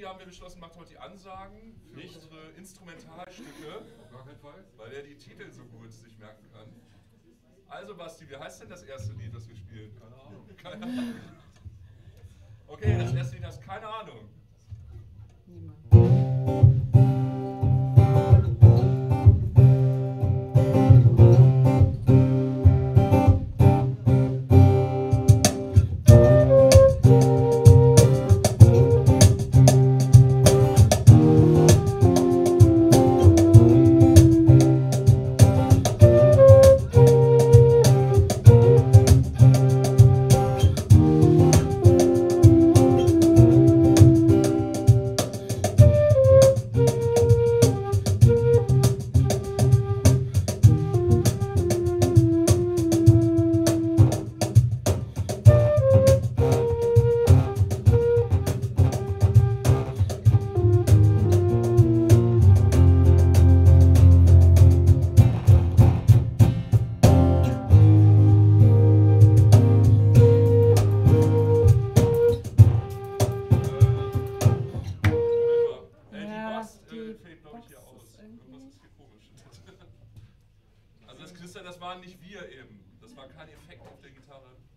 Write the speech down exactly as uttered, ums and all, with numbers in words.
Basti haben wir beschlossen, macht heute die Ansagen für unsere Instrumentalstücke. Auf gar keinen Fall. Weil er die Titel so gut sich merken kann. Also Basti, wie heißt denn das erste Lied, das wir spielen? Keine Ahnung. Keine Ahnung. Okay, das erste Lied hast keine Ahnung. Also das Knistern, das waren nicht wir eben. Das war kein Effekt auf der Gitarre.